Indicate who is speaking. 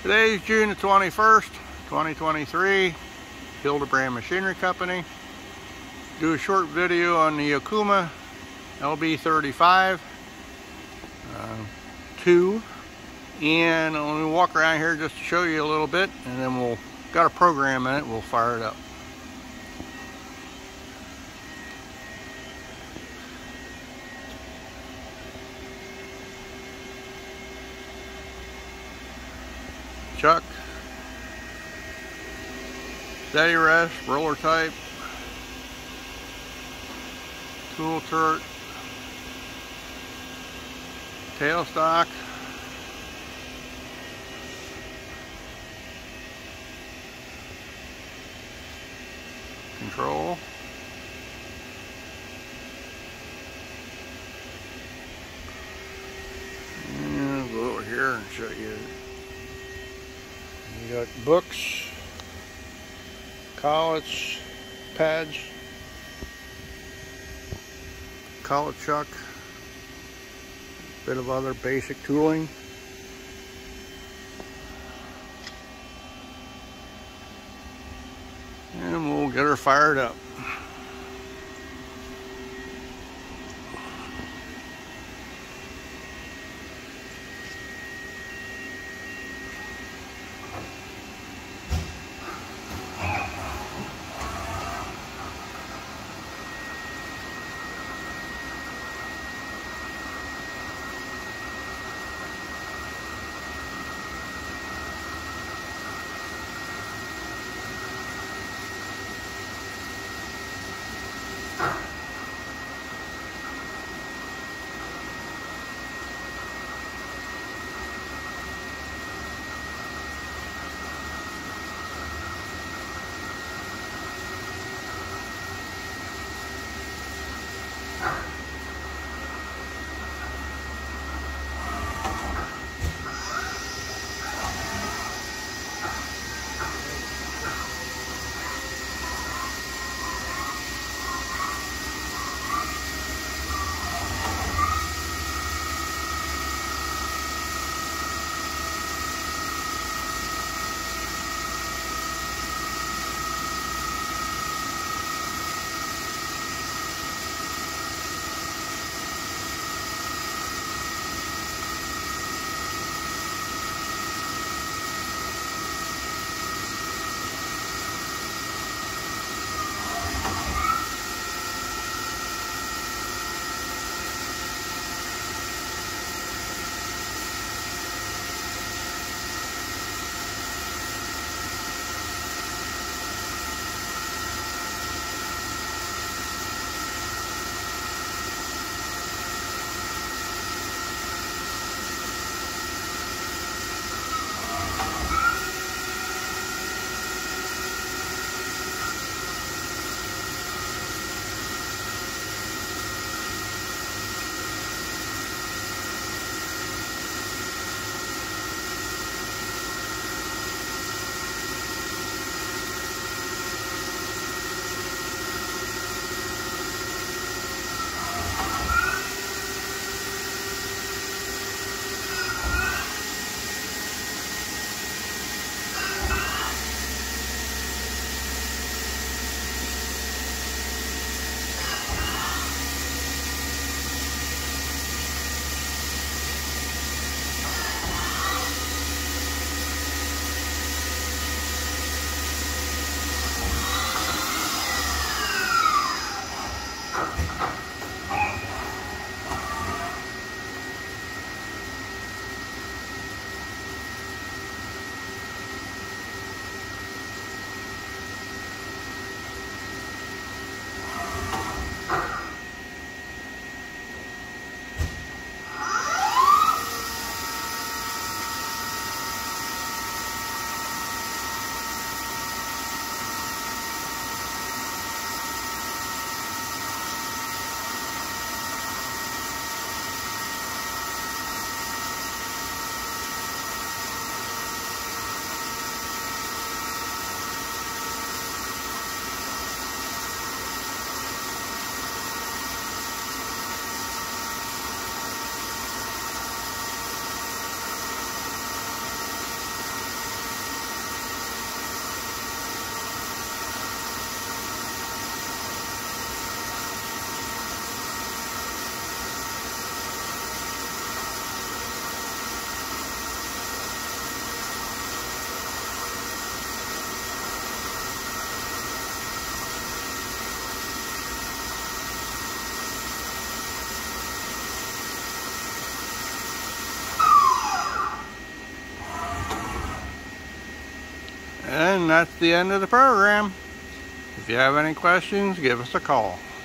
Speaker 1: Today's June the 21st, 2023, Hildebrand Machinery Company. Do a short video on the OKUMA LB35 2, and I'm going to walk around here just to show you a little bit, and then we'll got a program in it, we'll fire it up. Chuck, steady rest, roller type, tool turret, tailstock, control, and I'll go over here and show you. You got books, collets, pads, collet chuck, bit of other basic tooling. And we'll get her fired up. that's the end of the program. If you have any questions, give us a call.